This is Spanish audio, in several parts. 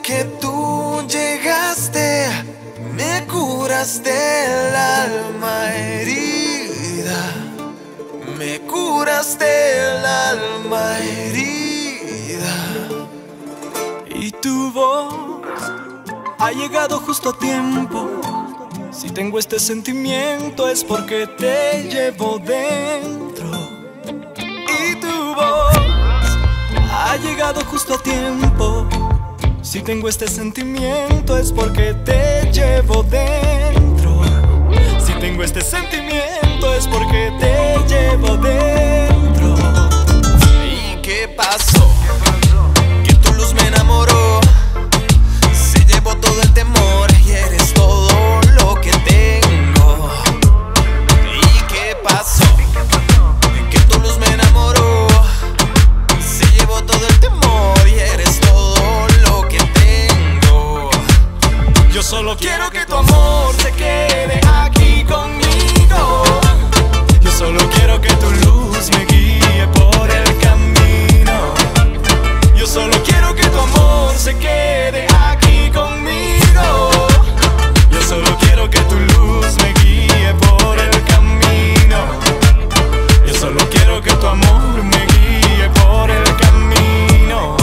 que tú llegaste, me curaste el alma herida, me curaste el alma herida. Y tu voz ha llegado justo a tiempo. Si tengo este sentimiento es porque te llevo dentro. Y tu voz ha llegado justo a tiempo. Si tengo este sentimiento es porque te llevo dentro. Si tengo este sentimiento es porque te llevo dentro. ¿Y qué pasó? Que tu luz me enamoró. Se llevó todo el temor y eres todo lo que tengo. ¿Y qué pasó? Que tu luz me enamoró. Se llevó todo el temor y eres todo lo que tengo. Yo solo quiero que tu amor se quede aquí conmigo. Yo solo quiero que tu luz me guíe por el camino. Yo solo quiero que tu amor se quede aquí conmigo. Yo solo quiero que tu luz me guíe por el camino. Yo solo quiero que tu amor me guíe por el camino.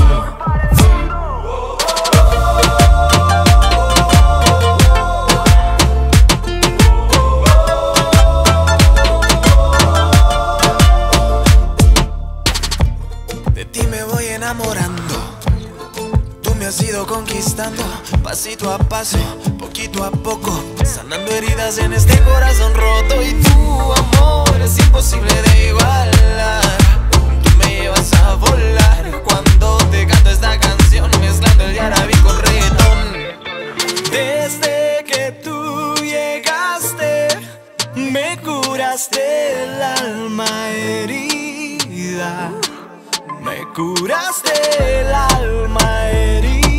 De ti me voy enamorando, tú me has ido conquistando, pasito a paso, poquito a poco, sanando heridas en este corazón roto. Y tu amor es imposible de igualar. Tú me llevas a volar cuando te canto esta canción, mezclando el árabe con reggaetón. Desde que tú llegaste, me curaste el alma herida. Me curaste el alma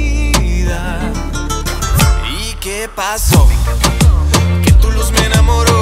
herida. ¿Y qué pasó? Que tu luz me enamoró.